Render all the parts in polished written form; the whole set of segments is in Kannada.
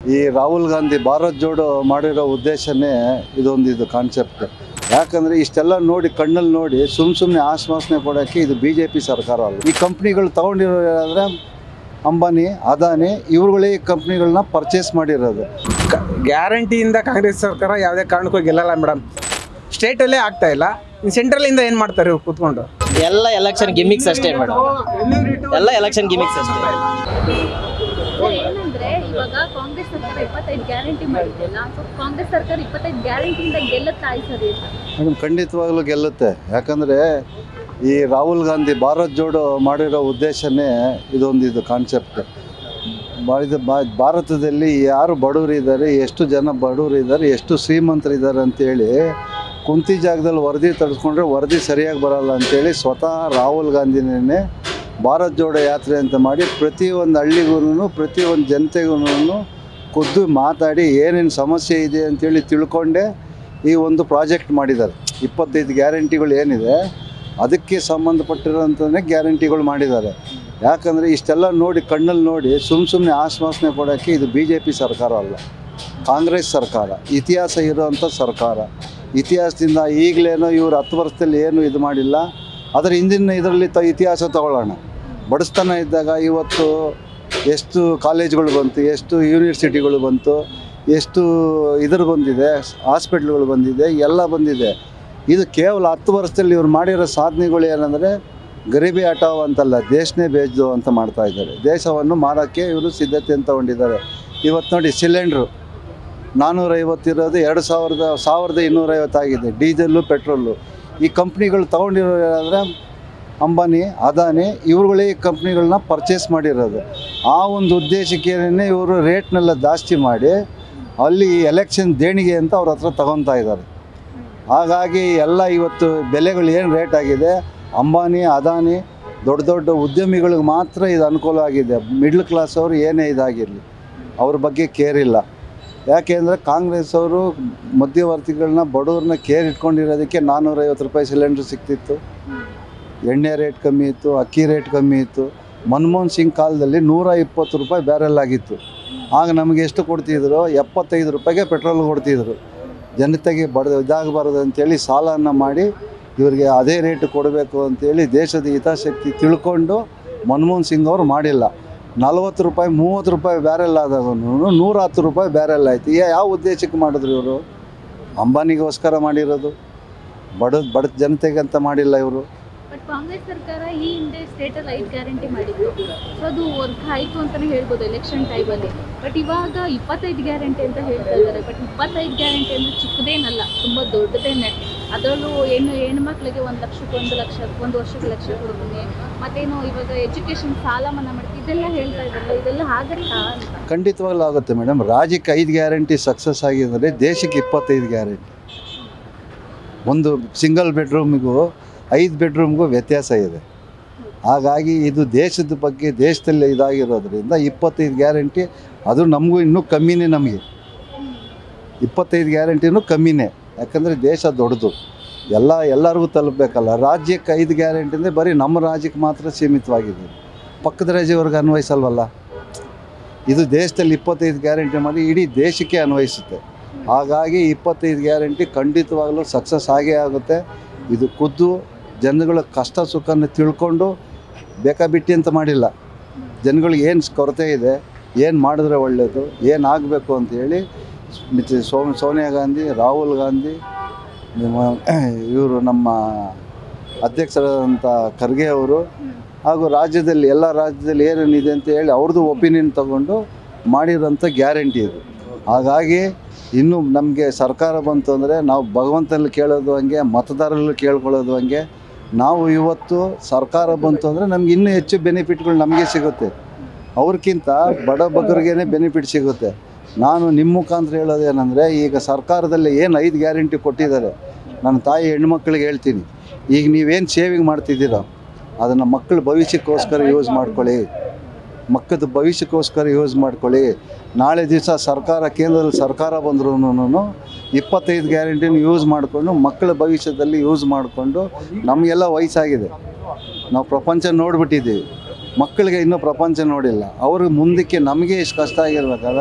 ಈ ರಾಹುಲ್ ಗಾಂಧಿ ಭಾರತ್ ಜೋಡೋ ಮಾಡಿರೋ ಉದ್ದೇಶನೇ ಇದು ಕಾನ್ಸೆಪ್ಟ್. ಯಾಕಂದರೆ ಇಷ್ಟೆಲ್ಲ ನೋಡಿ ಕಣ್ಣಲ್ಲಿ ನೋಡಿ ಸುಮ್ಮನೆ ಆಶ್ವಾಸನೆ ಕೊಡೋಕ್ಕೆ ಇದು BJP ಸರ್ಕಾರ ಅಲ್ಲ. ಈ ಕಂಪ್ನಿಗಳು ತೊಗೊಂಡಿರೋದಾದರೆ ಅಂಬಾನಿ, ಅದಾನಿ ಇವ್ರುಗಳೇ ಈ ಕಂಪ್ನಿಗಳನ್ನ ಪರ್ಚೇಸ್ ಮಾಡಿರೋದು. ಗ್ಯಾರಂಟಿಯಿಂದ ಕಾಂಗ್ರೆಸ್ ಸರ್ಕಾರ ಯಾವುದೇ ಕಾರಣಕ್ಕೂ ಗೆಲ್ಲಲ್ಲ ಮೇಡಮ್. ಸ್ಟೇಟಲ್ಲೇ ಆಗ್ತಾ ಇಲ್ಲ, ಇನ್ನು ಸೆಂಟ್ರಲಿಂದ ಏನು ಮಾಡ್ತಾರೆ ಇವ್ರು ಕೂತ್ಕೊಂಡು? ಎಲ್ಲ ಎಲೆಕ್ಷನ್ ಗಿಮಿಕ್ಸ್ ಅಷ್ಟೇ ಮೇಡಮ್, ಎಲ್ಲ ಎಲೆಕ್ಷನ್ ಗಿಮಿಕ್ಸ್ ಅಷ್ಟೇ. ಏನಂದ್ರೆ ಇವಾಗ ಕಾಂಗ್ರೆಸ್ ಸರ್ಕಾರ 25 ಗ್ಯಾರಂಟಿ ಮಾಡಿದ್ರಲ್ಲ, ಸೊ ಕಾಂಗ್ರೆಸ್ ಸರ್ಕಾರ 25 ಗ್ಯಾರಂಟಿಯಿಂದ ಗೆಲ್ಲುತ್ತಾ ಸರಿ ಮೇಡಮ್? ಖಂಡಿತವಾಗ್ಲೂ ಗೆಲ್ಲುತ್ತೆ. ಯಾಕಂದರೆ ಈ ರಾಹುಲ್ ಗಾಂಧಿ ಭಾರತ್ ಜೋಡೋ ಮಾಡಿರೋ ಉದ್ದೇಶನೇ ಇದು ಕಾನ್ಸೆಪ್ಟ್. ಭಾರತದಲ್ಲಿ ಯಾರು ಬಡವರಿದ್ದಾರೆ, ಎಷ್ಟು ಜನ ಬಡವರಿದ್ದಾರೆ, ಎಷ್ಟು ಶ್ರೀಮಂತರಿದ್ದಾರೆ ಅಂತೇಳಿ ಕುಂತಿ ಜಾಗದಲ್ಲಿ ವರದಿ ತರಿಸ್ಕೊಂಡ್ರೆ ವರದಿ ಸರಿಯಾಗಿ ಬರೋಲ್ಲ ಅಂಥೇಳಿ ಸ್ವತಃ ರಾಹುಲ್ ಗಾಂಧಿನೇ ಭಾರತ್ ಜೋಡೋ ಯಾತ್ರೆ ಅಂತ ಮಾಡಿ ಪ್ರತಿಯೊಂದು ಹಳ್ಳಿಗೂ ಪ್ರತಿಯೊಂದು ಜನತೆಗೂ ಖುದ್ದು ಮಾತಾಡಿ ಏನೇನು ಸಮಸ್ಯೆ ಇದೆ ಅಂತೇಳಿ ತಿಳ್ಕೊಂಡೇ ಈ ಒಂದು ಪ್ರಾಜೆಕ್ಟ್ ಮಾಡಿದ್ದಾರೆ. 25 ಗ್ಯಾರಂಟಿಗಳು ಏನಿದೆ ಅದಕ್ಕೆ ಸಂಬಂಧಪಟ್ಟಿರೋಂಥದ್ದೇ ಗ್ಯಾರಂಟಿಗಳು ಮಾಡಿದ್ದಾರೆ. ಯಾಕಂದರೆ ಇಷ್ಟೆಲ್ಲ ನೋಡಿ ಕಣ್ಣಲ್ಲಿ ನೋಡಿ ಸುಮ್ಮನೆ ಆಶ್ವಾಸನೆ ಕೊಡೋಕ್ಕೆ ಇದು BJP ಸರ್ಕಾರ ಅಲ್ಲ, ಕಾಂಗ್ರೆಸ್ ಸರ್ಕಾರ. ಇತಿಹಾಸ ಇರೋವಂಥ ಸರ್ಕಾರ. ಇತಿಹಾಸದಿಂದ ಈಗಲೇನೋ ಇವರು 10 ವರ್ಷದಲ್ಲಿ ಏನು ಇದು ಮಾಡಿಲ್ಲ. ಅದರ ಹಿಂದಿನ ಇದರಲ್ಲಿ ಇತಿಹಾಸ ತಗೊಳ್ಳೋಣ. ಬಡಸ್ತನ ಇದ್ದಾಗ ಇವತ್ತು ಎಷ್ಟು ಕಾಲೇಜ್ಗಳು ಬಂತು, ಎಷ್ಟು ಯೂನಿವರ್ಸಿಟಿಗಳು ಬಂತು, ಎಷ್ಟು ಬಂದಿದೆ, ಹಾಸ್ಪಿಟ್ಲ್ಗಳು ಬಂದಿದೆ, ಎಲ್ಲ ಬಂದಿದೆ. ಇದು ಕೇವಲ 10 ವರ್ಷದಲ್ಲಿ ಇವ್ರು ಮಾಡಿರೋ ಸಾಧನೆಗಳು ಏನಂದರೆ ಗರೀಬಿ ಹಟಾವ್ ಅಂತಲ್ಲ, ದೇಶನೇ ಬೇಜು ಅಂತ ಮಾಡ್ತಾಯಿದ್ದಾರೆ. ದೇಶವನ್ನು ಮಾರೋಕ್ಕೆ ಇವರು ಸಿದ್ಧತೆಯನ್ನು ತಗೊಂಡಿದ್ದಾರೆ. ಇವತ್ತು ನೋಡಿ ಸಿಲಿಂಡ್ರು 450 ಇರೋದು 1250 ಆಗಿದೆ. Diesel, petrol. ಈ ಕಂಪ್ನಿಗಳು ತೊಗೊಂಡಿರೋದಾದರೆ ಅಂಬಾನಿ, ಅದಾನಿ ಇವ್ರುಗಳೇ ಈ ಕಂಪ್ನಿಗಳನ್ನ ಪರ್ಚೇಸ್ ಮಾಡಿರೋದು. ಆ ಒಂದು ಉದ್ದೇಶಕ್ಕೇನೆ ಇವರು ರೇಟ್ನೆಲ್ಲ ಜಾಸ್ತಿ ಮಾಡಿ ಅಲ್ಲಿ ಎಲೆಕ್ಷನ್ ದೇಣಿಗೆ ಅಂತ ಅವ್ರ ಹತ್ರ ತಗೊತಾ ಇದ್ದಾರೆ. ಹಾಗಾಗಿ ಎಲ್ಲ ಇವತ್ತು ಬೆಲೆಗಳು ಏನು ರೇಟ್ ಆಗಿದೆ, ಅಂಬಾನಿ, ಅದಾನಿ ದೊಡ್ಡ ದೊಡ್ಡ ಉದ್ಯಮಿಗಳಿಗೆ ಮಾತ್ರ ಇದು ಅನುಕೂಲ ಆಗಿದೆ. ಮಿಡ್ಲ್ ಕ್ಲಾಸ್ ಅವರು ಏನೇ ಇದಾಗಿರಲಿ ಅವ್ರ ಬಗ್ಗೆ ಕೇರ್ ಇಲ್ಲ. ಯಾಕೆಂದರೆ ಕಾಂಗ್ರೆಸ್ ಅವರು ಮಧ್ಯವರ್ತಿಗಳನ್ನ ಬಡವ್ರನ್ನ ಕೇರ್ ಇಟ್ಕೊಂಡಿರೋದಕ್ಕೆ 450 ರೂಪಾಯಿ ಸಿಲಿಂಡ್ರ್ ಸಿಗ್ತಿತ್ತು, ಎಣ್ಣೆ ರೇಟ್ ಕಮ್ಮಿ ಇತ್ತು, ಅಕ್ಕಿ ರೇಟ್ ಕಮ್ಮಿ ಇತ್ತು. ಮನಮೋಹನ್ ಸಿಂಗ್ ಕಾಲದಲ್ಲಿ 120 ರೂಪಾಯಿ ಬ್ಯಾರೆಲ್ ಆಗಿತ್ತು. ಆಗ ನಮಗೆ ಎಷ್ಟು ಕೊಡ್ತಿದ್ರು? 75 ರೂಪಾಯಿಗೆ ಪೆಟ್ರೋಲ್ ಕೊಡ್ತಿದ್ರು. ಜನತೆಗೆ ಇದಾಗಬಾರ್ದು ಅಂಥೇಳಿ ಸಾಲವನ್ನು ಮಾಡಿ ಇವರಿಗೆ ಅದೇ ರೇಟ್ ಕೊಡಬೇಕು ಅಂಥೇಳಿ ದೇಶದ ಹಿತಾಸಕ್ತಿ ತಿಳ್ಕೊಂಡು ಮನಮೋಹನ್ ಸಿಂಗ್ ಅವರು ಮಾಡಿಲ್ಲ. 40 ರೂಪಾಯಿ 30 ರೂಪಾಯಿ ಬ್ಯಾರೆಲ್ ಆದಾಗ 110 ರೂಪಾಯಿ ಬ್ಯಾರೆಲ್ ಆಯಿತು. ಯಾವ ಉದ್ದೇಶಕ್ಕೆ ಮಾಡಿದ್ರು ಇವರು? ಅಂಬಾನಿಗೋಸ್ಕರ ಮಾಡಿರೋದು, ಬಡ ಜನತೆಗೆ ಅಂತ ಮಾಡಿಲ್ಲ ಇವರು. ಬಟ್ ಕಾಂಗ್ರೆಸ್ ಸರ್ಕಾರ ಈ ಹಿಂದೆ ಸ್ಟೇಟಲ್ಲಿ 5 ಗ್ಯಾರಂಟಿ ಮಾಡಿದ್ರು, ಸೊ ಅದು ವರ್ಕ್ ಆಯಿತು ಅಂತಲೇ ಹೇಳ್ಬೋದು ಎಲೆಕ್ಷನ್ ಟೈಮಲ್ಲಿ. ಬಟ್ ಇವಾಗ 25 ಗ್ಯಾರಂಟಿ ಅಂತ ಹೇಳ್ತಾ ಇದ್ದಾರೆ. ಬಟ್ 25 ಗ್ಯಾರಂಟಿ ಅಂದರೆ ಚಿಕ್ಕದೇನಲ್ಲ, ತುಂಬ ದೊಡ್ಡದೇನೆ. ಅದರಲ್ಲೂ ಹೆಣ್ಮಕ್ಳಿಗೆ 1 ಲಕ್ಷಕ್ಕೆ 1 ಲಕ್ಷ, 1 ವರ್ಷಕ್ಕೆ ಲಕ್ಷ ಕೊಡ್ತೀನಿ, ಮತ್ತೇನು ಇವಾಗ ಎಜುಕೇಷನ್ ಸಾಲ ಮನ್ನಾ ಮಾಡ್ತೀವಿ, ಇದೆಲ್ಲ ಹೇಳ್ತಾ ಇದ್ದಾರಲ್ಲ, ಇದೆಲ್ಲ ಆಗುತ್ತಾ ಅಂತ? ಖಂಡಿತವಾಗ್ಲೂ ಆಗುತ್ತೆ ಮೇಡಮ್. ರಾಜ್ಯಕ್ಕೆ 5 ಗ್ಯಾರಂಟಿ ಸಕ್ಸಸ್ ಆಗಿದ್ದರೆ ದೇಶಕ್ಕೆ 25 ಗ್ಯಾರಂಟಿ. ಒಂದು ಸಿಂಗಲ್ ಬೆಡ್ರೂಮಿಗೂ 5 ಬೆಡ್ರೂಮ್ಗೂ ವ್ಯತ್ಯಾಸ ಇದೆ. ಹಾಗಾಗಿ ಇದು ದೇಶದ ಬಗ್ಗೆ ದೇಶದಲ್ಲಿ ಇದಾಗಿರೋದ್ರಿಂದ 25 ಗ್ಯಾರಂಟಿ ಅದು ನಮಗೂ ಇನ್ನೂ ಕಮ್ಮಿನೇ. ನಮಗೆ 25 ಗ್ಯಾರಂಟಿನೂ ಕಮ್ಮಿನೇ. ಯಾಕಂದರೆ ದೇಶ ದೊಡ್ಡದು, ಎಲ್ಲರಿಗೂ ತಲುಪಬೇಕಲ್ಲ. ರಾಜ್ಯಕ್ಕೆ 5 ಗ್ಯಾರಂಟಿ ಅಂದರೆ ಬರೀ ನಮ್ಮ ರಾಜ್ಯಕ್ಕೆ ಮಾತ್ರ ಸೀಮಿತವಾಗಿದೆ, ಪಕ್ಕದ ರಾಜ್ಯವ್ರಿಗೆ ಅನ್ವಯಿಸಲ್ವಲ್ಲ. ಇದು ದೇಶದಲ್ಲಿ 25 ಗ್ಯಾರಂಟಿ ಮಾಡಿ ಇಡೀ ದೇಶಕ್ಕೆ ಅನ್ವಯಿಸುತ್ತೆ. ಹಾಗಾಗಿ 25 ಗ್ಯಾರಂಟಿ ಖಂಡಿತವಾಗಲೂ ಸಕ್ಸಸ್ ಆಗೇ ಆಗುತ್ತೆ. ಇದು ಖುದ್ದು ಜನಗಳ ಕಷ್ಟ ಸುಖನ ತಿಳ್ಕೊಂಡು ಬೇಕಾಬಿಟ್ಟಿ ಅಂತ ಮಾಡಿಲ್ಲ. ಜನಗಳಿಗೆ ಏನು ಕೊರತೆ ಇದೆ, ಏನು ಮಾಡಿದ್ರೆ ಒಳ್ಳೆಯದು, ಏನಾಗಬೇಕು ಅಂಥೇಳಿ ಸೋನಿಯಾ ಗಾಂಧಿ, ರಾಹುಲ್ ಗಾಂಧಿ, ಇವರು ನಮ್ಮ ಅಧ್ಯಕ್ಷರಾದಂಥ ಖರ್ಗೆ ಅವರು ಹಾಗೂ ರಾಜ್ಯದಲ್ಲಿ ಎಲ್ಲ ರಾಜ್ಯದಲ್ಲಿ ಏನೇನಿದೆ ಅಂತ ಹೇಳಿ ಅವ್ರದ್ದು ಒಪಿನಿಯನ್ ತಗೊಂಡು ಮಾಡಿರೋಂಥ ಗ್ಯಾರಂಟಿ ಇದು. ಹಾಗಾಗಿ ಇನ್ನೂ ನಮಗೆ ಸರ್ಕಾರ ಬಂತು ಅಂದರೆ ನಾವು ಭಗವಂತನಲ್ಲಿ ಕೇಳೋದು ಹಂಗೆ, ಮತದಾರರಲ್ಲಿ ಕೇಳ್ಕೊಳ್ಳೋದು ಹಂಗೆ. ನಾವು ಇವತ್ತು ಸರ್ಕಾರ ಬಂತು ಅಂದರೆ ನಮ್ಗೆ ಇನ್ನೂ ಹೆಚ್ಚು ಬೆನಿಫಿಟ್ಗಳು ನಮಗೆ ಸಿಗುತ್ತೆ. ಅವ್ರಿಗಿಂತ ಬಡಬಗ್ಗರಿಗೇ ಬೆನಿಫಿಟ್ ಸಿಗುತ್ತೆ. ನಾನು ನಿಮ್ಮ ಮುಖಾಂತರ ಹೇಳೋದೇನೆಂದರೆ, ಈಗ ಸರ್ಕಾರದಲ್ಲಿ ಏನು 5 ಗ್ಯಾರಂಟಿ ಕೊಟ್ಟಿದ್ದಾರೆ, ನನ್ನ ತಾಯಿ ಹೆಣ್ಮಕ್ಳಿಗೆ ಹೇಳ್ತೀನಿ, ಈಗ ನೀವೇನು ಸೇವಿಂಗ್ ಮಾಡ್ತಿದ್ದೀರೋ ಅದನ್ನು ಮಕ್ಕಳ ಭವಿಷ್ಯಕ್ಕೋಸ್ಕರ ಯೂಸ್ ಮಾಡ್ಕೊಳ್ಳಿ. ಮಕ್ಕಳ ಭವಿಷ್ಯಕ್ಕೋಸ್ಕರ ಯೂಸ್ ಮಾಡ್ಕೊಳ್ಳಿ. ನಾಳೆ ದಿವಸ ಸರ್ಕಾರ, ಕೇಂದ್ರದಲ್ಲಿ ಸರ್ಕಾರ ಬಂದ್ರೂ 25 ಗ್ಯಾರಂಟಿನ ಯೂಸ್ ಮಾಡಿಕೊಂಡು ಮಕ್ಕಳ ಭವಿಷ್ಯದಲ್ಲಿ ಯೂಸ್ ಮಾಡಿಕೊಂಡು, ನಮಗೆಲ್ಲ ವಯಸ್ಸಾಗಿದೆ, ನಾವು ಪ್ರಪಂಚ ನೋಡಿಬಿಟ್ಟಿದ್ದೀವಿ, ಮಕ್ಕಳಿಗೆ ಇನ್ನೂ ಪ್ರಪಂಚ ನೋಡಿಲ್ಲ. ಅವ್ರಿಗೆ ಮುಂದಕ್ಕೆ ನಮಗೆ ಎಷ್ಟು ಕಷ್ಟ ಆಗಿರ್ಬೇಕಾದ್ರೆ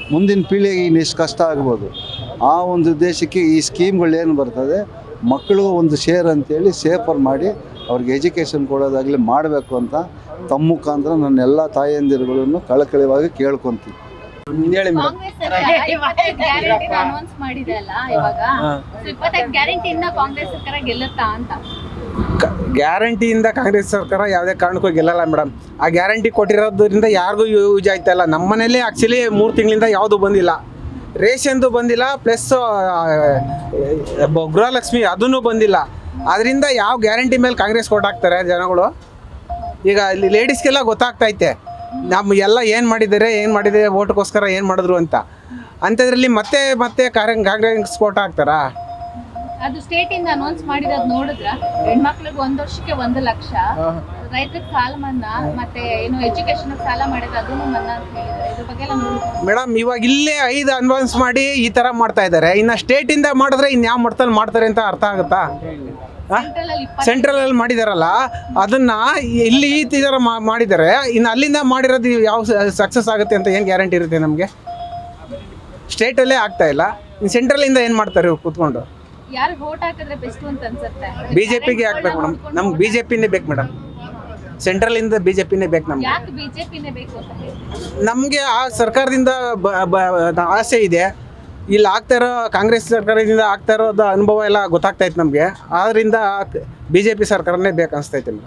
ಮುಂದಿನ ಪೀಳಿಗೆಗೆ ಇನ್ನೆಷ್ಟು ಕಷ್ಟ ಆಗ್ಬೋದು. ಆ ಒಂದು ಉದ್ದೇಶಕ್ಕೆ ಈ ಸ್ಕೀಮ್ಗಳೇನು ಬರ್ತದೆ ಮಕ್ಕಳಿಗೂ ಒಂದು ಶೇರ್ ಅಂತೇಳಿ ಸೇಫರ್ ಮಾಡಿ ಅವ್ರಿಗೆ ಎಜುಕೇಷನ್ ಕೊಡೋದಾಗಲಿ ಮಾಡಬೇಕು ಅಂತ ತಮ್ಮ ಮುಖಾಂತರ ನನ್ನ ಎಲ್ಲ ತಾಯಂದಿರುಗಳನ್ನು ಕಳಕಳಿವಾಗಿ ಕೇಳ್ಕೊತೀನಿ. ಹೇಳಿ ಮೇಡಮ್. ಕಾಂಗ್ರೆಸ್ ಗ್ಯಾರಂಟಿ ಅನೌನ್ಸ್ ಮಾಡಿದೆ ಅಲ್ಲ ಇವಾಗ, 25 ಗ್ಯಾರಂಟಿಯಿಂದ ಕಾಂಗ್ರೆಸ್ ಸರ್ಕಾರ ಗೆಲ್ಲುತ್ತಾ ಅಂತ? ಗ್ಯಾರಂಟಿಯಿಂದ ಕಾಂಗ್ರೆಸ್ ಸರ್ಕಾರ ಯಾವುದೇ ಕಾರಣಕ್ಕೂ ಗೆಲ್ಲಲ್ಲ ಮೇಡಮ್. ಆ ಗ್ಯಾರಂಟಿ ಕೊಟ್ಟಿರೋದ್ರಿಂದ ಯಾರಿಗೂ ಯೂಸ್ ಆಯ್ತಾ ಇಲ್ಲ. ನಮ್ಮ ಮನೇಲಿ ಆ್ಯಕ್ಚುಲಿ 3 ತಿಂಗಳಿಂದ ಯಾವುದೂ ಬಂದಿಲ್ಲ, ರೇಷನ್ದು ಬಂದಿಲ್ಲ, ಪ್ಲಸ್ ಗೃಹಲಕ್ಷ್ಮಿ ಅದೂ ಬಂದಿಲ್ಲ. ಅದರಿಂದ ಯಾವ ಗ್ಯಾರಂಟಿ ಮೇಲೆ ಕಾಂಗ್ರೆಸ್ ಕೊಟ್ಟು ಹಾಕ್ತಾರೆ ಜನಗಳು? ಈಗ ಇಲ್ಲಿ ಲೇಡೀಸ್ಗೆಲ್ಲ ಗೊತ್ತಾಗ್ತೈತೆ ನಮ್ಮ ಎಲ್ಲ ಏನು ಮಾಡಿದೆ ಓಟ್ಗೋಸ್ಕರ ಏನು ಮಾಡಿದ್ರು ಅಂತ. ಅಂಥದ್ರಲ್ಲಿ ಮತ್ತೆ ಕಾಂಗ್ರೆಸ್ ಕೊಟ್ಟು ಹಾಕ್ತಾರಾ? ಅದು ಸ್ಟೇಟ್ ಇಂದ ಅನೌನ್ಸ್ ಮಾಡಿರೋದು ನೋಡಿದ್ರ, ಹೆಣ್ಮಕ್ಳಿಗೆ 1 ವರ್ಷಕ್ಕೆ 1 ಲಕ್ಷ, ರೈತರಿಗೆ ಸಾಲ ಮನ್ನಾ, ಮತ್ತೆ ಏನು ಎಜುಕೇಶನ್ ಸಾಲ ಮಾಡಿದ್ರೆ ಅದನ್ನು ಮನ್ನಾ ಅಂತ ಹೇಳಿದ್ದಾರೆ. ಇದ್ರ ಬಗ್ಗೆ ಎಲ್ಲ ನೋಡಿ ಮೇಡಮ್. ಇವಾಗ ಇಲ್ಲೇ 5 ಅನೌನ್ಸ್ ಮಾಡಿ ಈ ಥರ ಮಾಡ್ತಾ ಇದ್ದಾರೆ. ಇನ್ನು ಸ್ಟೇಟಿಂದ ಮಾಡಿದ್ರೆ ಇನ್ಯಾವ ಮಟ್ಟದಲ್ಲಿ ಮಾಡ್ತಾರೆ ಅಂತ ಅರ್ಥ ಆಗುತ್ತಾ? ಸೆಂಟ್ರಲಲ್ಲಿ ಮಾಡಿದಾರಲ್ಲ ಅದನ್ನ ಇಲ್ಲಿ ಈ ಥರ ಮಾಡಿದ್ದಾರೆ. ಇನ್ನು ಅಲ್ಲಿಂದ ಮಾಡಿರೋದು ಯಾವ ಸಕ್ಸಸ್ ಆಗುತ್ತೆ ಅಂತ ಏನು ಗ್ಯಾರಂಟಿ ಇರುತ್ತೆ ನಮಗೆ? ಸ್ಟೇಟಲ್ಲೇ ಆಗ್ತಾ ಇಲ್ಲ, ಇನ್ನು ಸೆಂಟ್ರಲಿಂದ ಏನು ಮಾಡ್ತಾರೆ ಕೂತ್ಕೊಂಡು? ಯಾರು ವೋಟ್ ಹಾಕಿದ್ರೆ ಬೆಸ್ಟ್ ಅಂತ ಅನ್ಸುತ್ತೆ? ಬಿಜೆಪಿಗೆ ಹಾಕ್ಬೇಕು ಮೇಡಮ್. ನಮ್ಗೆ ಬಿಜೆಪಿನೇ ಬೇಕು ಮೇಡಮ್. ಸೆಂಟ್ರಲಿಂದ ಬಿಜೆಪಿನೇ ಬೇಕು ನಮ್ಗೆ. ಯಾಕೆ ಬಿಜೆಪಿನೇ ಬೇಕು ಅಂತ ಹೇಳಿ? ನಮಗೆ ಆ ಸರ್ಕಾರದಿಂದ ಆಸೆ ಇದೆ. ಇಲ್ಲಿ ಆಗ್ತಾ ಇರೋ ಕಾಂಗ್ರೆಸ್ ಸರ್ಕಾರದಿಂದ ಆಗ್ತಾ ಇರೋದು ಅನುಭವ ಎಲ್ಲ ಗೊತ್ತಾಗ್ತಾ ಇತ್ತು ನಮಗೆ. ಆದ್ದರಿಂದ ಬಿಜೆಪಿ ಸರ್ಕಾರನೇ ಬೇಕು ಅನಿಸ್ತೈತೆ ಮೇಡಮ್.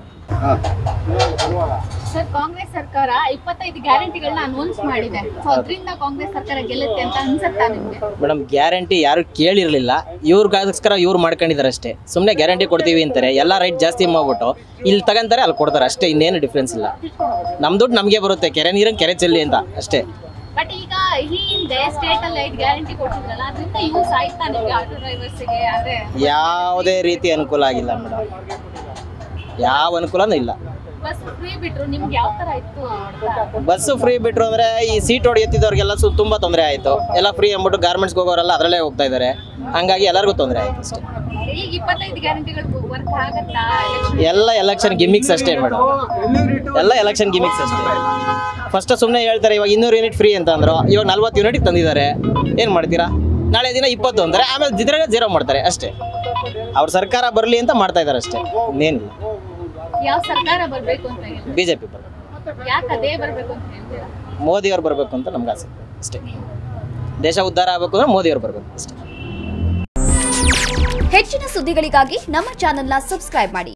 ಸರ್, ಕಾಂಗ್ರೆಸ್ ಸರ್ಕಾರ 25 ಗ್ಯಾರಂಟಿಗಳನ್ನ ಅನೌನ್ಸ್ ಮಾಡಿದೆ. ಸೊ ಅದರಿಂದ ಕಾಂಗ್ರೆಸ್ ಸರ್ಕಾರ ಗೆಲ್ಲುತ್ತೆ ಅಂತ ಅನ್ಸುತ್ತಾ ನಿಮಗೆ? ಮೇಡಮ್, ಗ್ಯಾರಂಟಿ ಯಾರು ಕೇಳಿರಲಿಲ್ಲ, ಇವ್ರಿಗೋಸ್ಕರ ಇವ್ರು ಮಾಡ್ಕೊಂಡಿದ್ದಾರೆ ಅಷ್ಟೇ. ಸುಮ್ಮನೆ ಗ್ಯಾರಂಟಿ ಕೊಡ್ತೀವಿ ಅಂತಾರೆ, ಎಲ್ಲ ರೈಟ್ ಜಾಸ್ತಿ ಮಾಡ್ಬಿಟ್ಟು ಇಲ್ಲಿ ತಗೊಂತಾರೆ, ಅಲ್ಲಿ ಕೊಡ್ತಾರೆ ಅಷ್ಟೇ, ಇನ್ನೇನು ಡಿಫ್ರೆನ್ಸ್ ಇಲ್ಲ. ನಮ್ಮ ದುಡ್ಡು ನಮಗೆ ಬರುತ್ತೆ, ಕೆರೆ ನೀರನ್ನು ಕೆರೆ ಚೆಲ್ಲಿ ಅಂತ ಅಷ್ಟೇ. ಬಟ್ ಈಗ ಈ ಹಿಂದೆ ಸ್ಟೇಟ್ ಅಲ್ಲಿ 5 ಗ್ಯಾರಂಟಿ ಕೊಟ್ಟಿದ್ರಲ್ಲ, ಅದರಿಂದ ಯೂಸ್ ಆಯ್ತಾ ನಿಮಗೆ ಆಟೋ ಡ್ರೈವರ್ಸ್ಗೆ? ಅದೇ ಯಾವುದೇ ರೀತಿ ಅನುಕೂಲ ಆಗಿಲ್ಲ ಮೇಡಮ್, ಯಾವ ಅನುಕೂಲನೂ ಇಲ್ಲ. ಬಸ್ ಫ್ರೀ ಬಿಟ್ರು, ನಿಮ್ಗೆ ಯಾವ ತರ ಇತ್ತು? ಬಸ್ಸು ಫ್ರೀ ಬಿಟ್ರು ಅಂದರೆ ಈ ಸೀಟ್ ಹೊಡೆಯುತ್ತಿದ್ದವ್ರಿಗೆಲ್ಲ ತುಂಬ ತೊಂದರೆ ಆಯಿತು. ಎಲ್ಲ ಫ್ರೀ ಅಂದ್ಬಿಟ್ಟು ಗಾರ್ಮೆಂಟ್ಸ್ಗೆ ಹೋಗೋರೆಲ್ಲ ಅದರಲ್ಲೇ ಹೋಗ್ತಾ ಇದ್ದಾರೆ, ಹಂಗಾಗಿ ಎಲ್ಲರಿಗೂ ತೊಂದರೆ ಆಯಿತು ಅಷ್ಟೇ. ಈಗ 25 ಗ್ಯಾರಂಟಿಗಳು ವರ್ಕ್ ಆಗುತ್ತಾ? ಎಲ್ಲ ಎಲೆಕ್ಷನ್ ಗಿಮಿಕ್ಸ್ ಅಷ್ಟೇ ಮೇಡಮ್, ಎಲ್ಲ ಎಲೆಕ್ಷನ್ ಗಿಮಿಕ್ಸ್ ಅಷ್ಟೇ. ಫಸ್ಟ್ ಸುಮ್ಮನೆ ಹೇಳ್ತಾರೆ ಇವಾಗ 200 ಯೂನಿಟ್ ಫ್ರೀ ಅಂತ ಅಂದರು, ಇವಾಗ 40 ಯೂನಿಟ್ ತಂದಿದ್ದಾರೆ. ಏನು ಮಾಡ್ತೀರಾ? ನಾಳೆ ದಿನ 20 ಅಂತಾರೆ, ಆಮೇಲೆ ಇದ್ರಾಗ 0 ಮಾಡ್ತಾರೆ ಅಷ್ಟೇ. ಅವ್ರ ಸರ್ಕಾರ ಬರಲಿ ಅಂತ ಮಾಡ್ತಾ ಇದ್ದಾರೆ ಅಷ್ಟೇ, ಇನ್ನೇನಿಲ್ಲ. ಯಾವ ಸರ್ಕಾರ ಬರಬೇಕು ಅಂತ ಹೇಳಿ? ಬಿಜೆಪಿ ಬರಬೇಕು. ಯಾಕೆ ಅದೇ ಬರಬೇಕು ಅಂತ ಹೇಳ್ತೀರಾ? ಮೋದಿಯವ್ರು ಬರಬೇಕು ಅಂತ ನಮ್ಗೆ ಆಸೆ ಅಷ್ಟೇ. ದೇಶ ಉದ್ಧಾರ ಆಗಬೇಕು ಅಂದ್ರೆ ಮೋದಿಯವ್ರು ಬರಬೇಕು ಅಷ್ಟೇ. ಹೆಚ್ಚಿನ ಸುದ್ದಿಗಳಿಗಾಗಿ ನಮ್ಮ ಚಾನೆಲ್ನ ಸಬ್ಸ್ಕ್ರೈಬ್ ಮಾಡಿ.